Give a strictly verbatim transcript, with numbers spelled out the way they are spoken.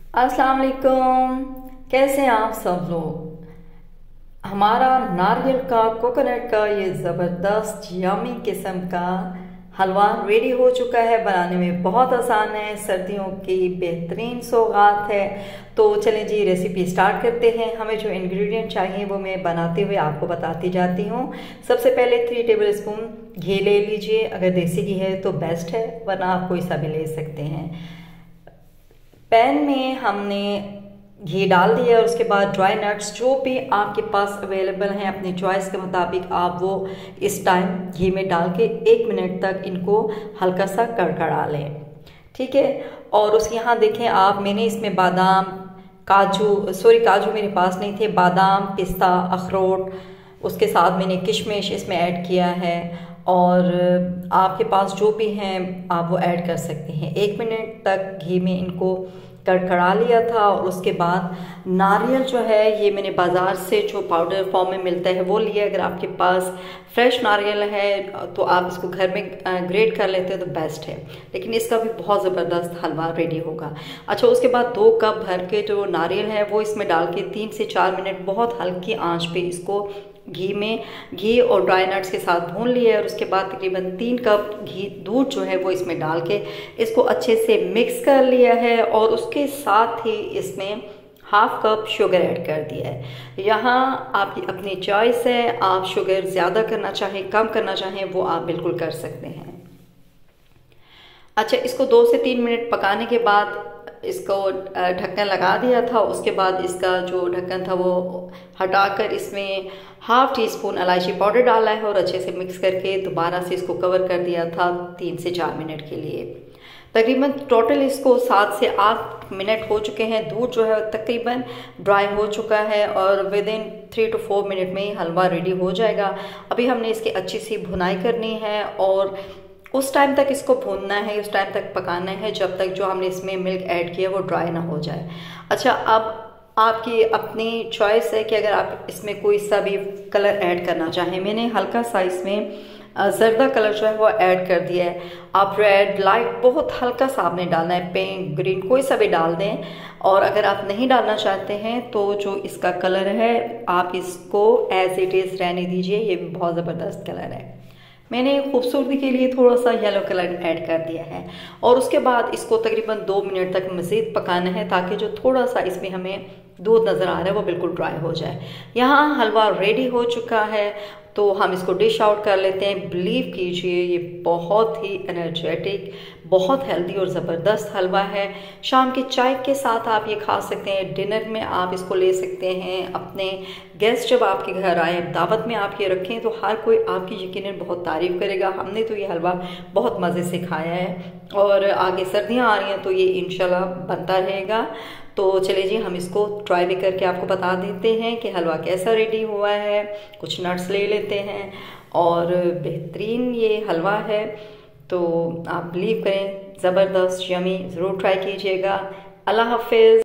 अस्सलाम वालेकुम। कैसे हैं आप सब लोग। हमारा नारियल का कोकोनट का ये ज़बरदस्त यमी किस्म का हलवा रेडी हो चुका है। बनाने में बहुत आसान है, सर्दियों की बेहतरीन सौगात है। तो चलें जी रेसिपी स्टार्ट करते हैं। हमें जो इंग्रेडिएंट चाहिए वो मैं बनाते हुए आपको बताती जाती हूँ। सबसे पहले थ्री टेबल स्पून घी ले लीजिए। अगर देसी घी है तो बेस्ट है, वरना आप कोई सा भी ले सकते हैं। पैन में हमने घी डाल दिया और उसके बाद ड्राई नट्स जो भी आपके पास अवेलेबल हैं अपनी चॉइस के मुताबिक आप वो इस टाइम घी में डाल के एक मिनट तक इनको हल्का सा कड़कड़ा लें। ठीक है। और उस यहाँ देखें आप, मैंने इसमें बादाम, काजू, सॉरी काजू मेरे पास नहीं थे, बादाम, पिस्ता, अखरोट, उसके साथ मैंने किशमिश इसमें ऐड किया है। और आपके पास जो भी हैं आप वो ऐड कर सकते हैं। एक मिनट तक घी में इनको कड़कड़ा लिया था और उसके बाद नारियल जो है ये मैंने बाज़ार से जो पाउडर फॉर्म में मिलता है वो लिया। अगर आपके पास फ्रेश नारियल है तो आप इसको घर में ग्रेट कर लेते हैं तो बेस्ट है, लेकिन इसका भी बहुत ज़बरदस्त हलवा रेडी होगा। अच्छा, उसके बाद दो कप भर के जो नारियल है वो इसमें डाल के तीन से चार मिनट बहुत हल्की आंच पे इसको घी में घी और ड्राई नट्स के साथ भून लिया है। और उसके बाद तकरीबन तीन कप घी दूध जो है वो इसमें डाल के इसको अच्छे से मिक्स कर लिया है। और उसके साथ ही इसमें हाफ कप शुगर ऐड कर दिया है। यहाँ आपकी अपनी चॉइस है, आप शुगर ज़्यादा करना चाहें कम करना चाहें वो आप बिल्कुल कर सकते हैं। अच्छा, इसको दो से तीन मिनट पकाने के बाद इसको ढक्कन लगा दिया था। उसके बाद इसका जो ढक्कन था वो हटाकर इसमें हाफ टी स्पून इलायची पाउडर डाला है और अच्छे से मिक्स करके दोबारा से इसको कवर कर दिया था तीन से चार मिनट के लिए। तकरीबन टोटल इसको सात से आठ मिनट हो चुके हैं। दूध जो है तकरीबन ड्राई हो चुका है और within three two four minute में ही हलवा रेडी हो जाएगा। अभी हमने इसकी अच्छी सी भुनाई करनी है और उस टाइम तक इसको भूनना है, उस टाइम तक पकाना है जब तक जो हमने इसमें मिल्क ऐड किया वो ड्राई ना हो जाए। अच्छा, अब आपकी अपनी चॉइस है कि अगर आप इसमें कोई सा भी कलर ऐड करना चाहें। मैंने हल्का सा इसमें जर्दा कलर जो है वो ऐड कर दिया है। आप रेड, लाइट, बहुत हल्का सा आपने डालना है, पिंक, ग्रीन, कोई सा भी डाल दें। और अगर आप नहीं डालना चाहते हैं तो जो इसका कलर है आप इसको एज इट इज़ रहने दीजिए, ये भी बहुत ज़बरदस्त कलर है। मैंने खूबसूरती के लिए थोड़ा सा येलो कलर ऐड कर दिया है। और उसके बाद इसको तकरीबन दो मिनट तक मज़ीद पकाना है ताकि जो थोड़ा सा इसमें हमें दूध नज़र आ रहा है वो बिल्कुल ड्राई हो जाए। यहाँ हलवा रेडी हो चुका है तो हम इसको डिश आउट कर लेते हैं। बिलीव कीजिए ये बहुत ही एनर्जेटिक, बहुत हेल्दी और ज़बरदस्त हलवा है। शाम की चाय के साथ आप ये खा सकते हैं, डिनर में आप इसको ले सकते हैं। अपने गेस्ट जब आपके घर आए, दावत में आप ये रखें तो हर कोई आपकी यकीनन बहुत तारीफ़ करेगा। हमने तो ये हलवा बहुत मज़े से खाया है और आगे सर्दियाँ आ रही हैं तो ये इंशाल्लाह बनता रहेगा। तो चलिए जी हम इसको ट्राई भी करके आपको बता देते हैं कि हलवा कैसा रेडी हुआ है। कुछ नट्स ले लेते हैं और बेहतरीन ये हलवा है। तो आप बिलीव करें ज़बरदस्त, यमी, ज़रूर ट्राई कीजिएगा। अल्लाह हाफ़िज़।